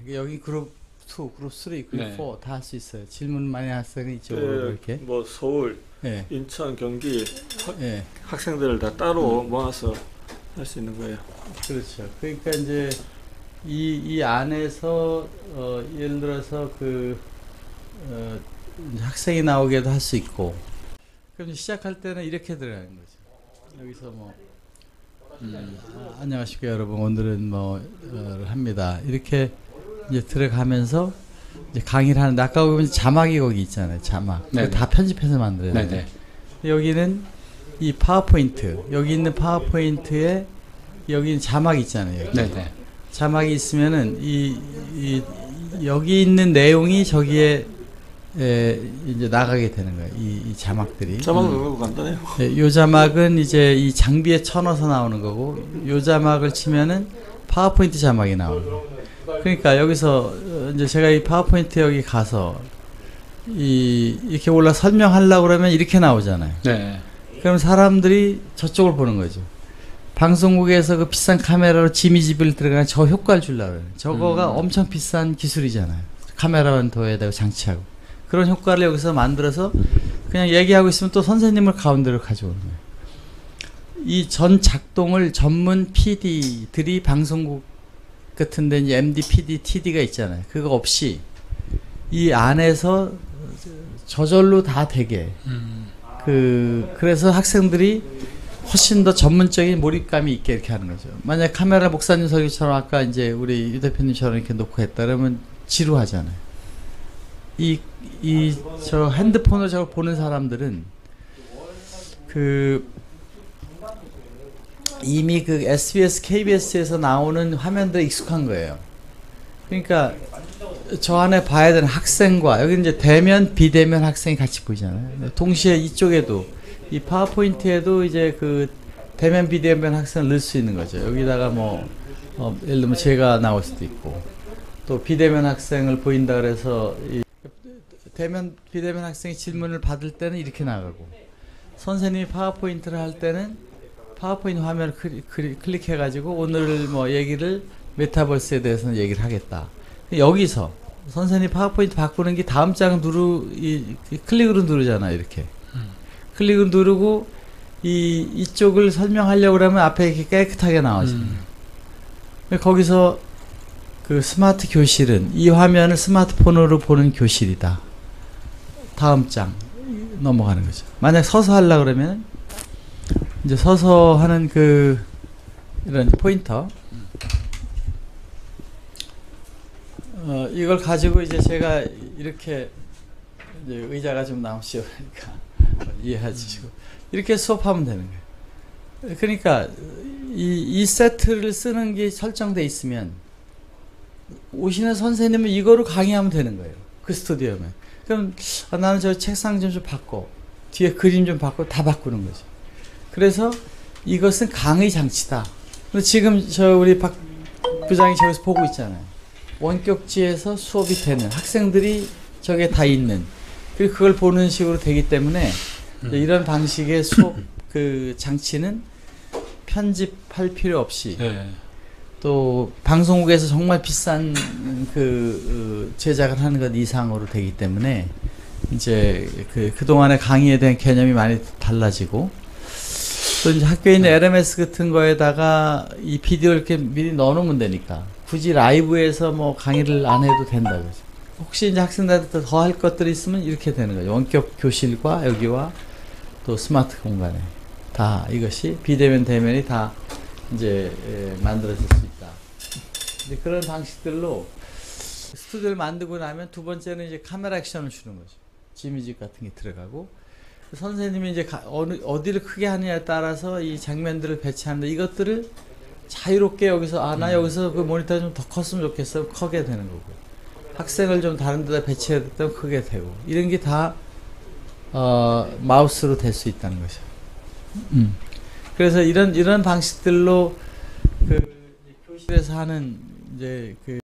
여기 그룹 2, 그룹 3, 그룹 네. 4 다 할 수 있어요. 질문 많이 학생이 이쪽으로 이렇게. 뭐 서울, 예. 인천, 경기 예. 학생들을 다 따로 모아서 할 수 있는 거예요. 그렇죠. 그러니까 이제 이 안에서 예를 들어서 이제 학생이 나오게도 할 수 있고. 그럼 시작할 때는 이렇게 들어가는 거죠. 여기서 뭐 안녕하십니까 여러분, 오늘은 뭐 합니다. 이렇게 이제 들어가면서 이제 강의를 하는데, 아까 보면 자막이 거기 있잖아요. 자막. 그거 다 편집해서 만들어야 돼요. 네네. 여기는 이 파워포인트, 여기 있는 파워포인트에 여기 자막이 있잖아요. 여기. 네네. 자막이 있으면은 여기 있는 내용이 저기에 이제 나가게 되는 거예요. 이 자막들이. 자막은 그거 간단해요. 요 자막은 이제 이 장비에 쳐넣어서 나오는 거고, 요 자막을 치면은 파워포인트 자막이 나오는 거예요. 그러니까 여기서 이제 제가 이 파워포인트 여기 가서 이렇게 올라 설명하려고 그러면 이렇게 나오잖아요. 네. 그럼 사람들이 저쪽을 보는 거죠. 방송국에서 그 비싼 카메라로 지미지비를 들어가는 저 효과를 주려고 그래요. 저거가 엄청 비싼 기술이잖아요. 카메라만 둬야 되고 장치하고. 그런 효과를 여기서 만들어서 그냥 얘기하고 있으면 또 선생님을 가운데로 가져오는 거예요. 이 전 작동을 전문 PD들이 방송국 같은 데 이제 MD, PD, TD가 있잖아요. 그거 없이 이 안에서 저절로 다 되게 그래서 학생들이 훨씬 더 전문적인 몰입감이 있게 이렇게 하는 거죠. 만약 카메라 목사님 설교처럼 아까 이제 우리 유 대표님처럼 이렇게 놓고 했다 그러면 지루하잖아요. 저 핸드폰으로 저걸 보는 사람들은 이미 그 SBS, KBS에서 나오는 화면들에 익숙한 거예요. 그러니까 저 안에 봐야 되는 학생과, 여기 이제 대면, 비대면 학생이 같이 보이잖아요. 동시에 이쪽에도 이 파워포인트에도 이제 그 대면, 비대면 학생을 넣을 수 있는 거죠. 여기다가 예를 들면 제가 나올 수도 있고, 또 비대면 학생을 보인다 그래서 대면, 비대면 학생이 질문을 받을 때는 이렇게 나가고, 선생님이 파워포인트를 할 때는 파워포인트 화면을 클릭해가지고 오늘 뭐 얘기를 메타버스에 대해서는 얘기를 하겠다. 여기서 선생님 파워포인트 바꾸는 게 다음 장 클릭으로 누르잖아요. 이렇게 클릭을 누르고 이쪽을 설명하려고 그러면 앞에 이렇게 깨끗하게 나와져요. 거기서 그 스마트 교실은 이 화면을 스마트폰으로 보는 교실이다. 다음 장 넘어가는 거죠. 만약 서서 하려고 그러면 이제 서서 하는 이런 포인터, 이걸 가지고 이제 제가 이렇게 이제 의자가 좀 나오시오 그러니까 이해해 주시고 이렇게 수업하면 되는 거예요. 그러니까 이 세트를 쓰는 게 설정돼 있으면 오시는 선생님은 이거로 강의하면 되는 거예요. 그 스튜디오면. 그럼 나는 저 책상 좀 바꿔, 뒤에 그림 좀 바꿔, 다 바꾸는 거죠. 그래서 이것은 강의 장치다. 지금 우리 박 부장이 저기서 보고 있잖아요. 원격지에서 수업이 되는 학생들이 저게 다 있는, 그리고 그걸 보는 식으로 되기 때문에 이런 방식의 수업 장치는 편집할 필요 없이 또 방송국에서 정말 비싼 제작을 하는 것 이상으로 되기 때문에 이제 그동안의 강의에 대한 개념이 많이 달라지고, 또 이제 학교에 있는 LMS 같은 거에다가 이 비디오를 이렇게 미리 넣어놓으면 되니까 굳이 라이브에서 뭐 강의를 안 해도 된다고. 혹시 이제 학생들한테 더 할 것들이 있으면 이렇게 되는 거죠. 원격 교실과 여기와 또 스마트 공간에 다 이것이 비대면 대면이 다 이제 만들어질 수 있다. 이제 그런 방식들로 스튜디오를 만들고 나면 두 번째는 이제 카메라 액션을 주는 거죠. 지미지 같은 게 들어가고, 선생님이 이제 어디를 크게 하느냐에 따라서 이 장면들을 배치하는데, 이것들을 자유롭게 여기서 나 여기서 그 모니터가 좀 더 컸으면 좋겠어, 크게 되는 거고, 학생을 좀 다른 데다 배치해야 되면 크게 되고, 이런 게 다 마우스로 될 수 있다는 거죠. 그래서 이런 방식들로 교실에서 하는 이제